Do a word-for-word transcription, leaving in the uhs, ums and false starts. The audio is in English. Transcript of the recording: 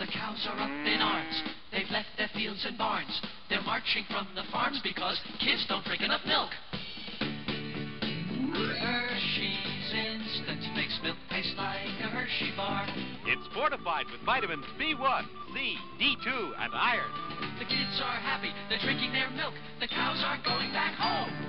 The cows are up in arms. They've left their fields and barns. They're marching from the farms because kids don't drink enough milk. Hersheys Instant makes milk taste like a Hershey bar. It's fortified with vitamins B one, C, D two, and iron. The kids are happy. They're drinking their milk. The cows are going back home.